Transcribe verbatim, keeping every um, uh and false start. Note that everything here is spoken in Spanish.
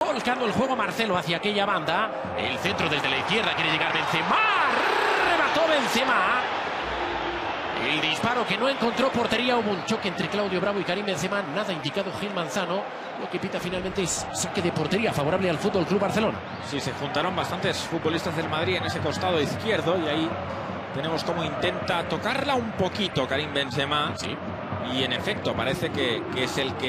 volcando el juego Marcelo hacia aquella banda. El centro desde la izquierda, quiere llegar Benzema. Remató Benzema. El disparo que no encontró portería. Hubo un choque entre Claudio Bravo y Karim Benzema. Nada indicado Gil Manzano. Lo que pita finalmente es saque de portería favorable al Fútbol Club Barcelona. Sí, se juntaron bastantes futbolistas del Madrid en ese costado izquierdo y ahí tenemos como intenta tocarla un poquito Karim Benzema. Sí. Y en efecto parece que, que es el que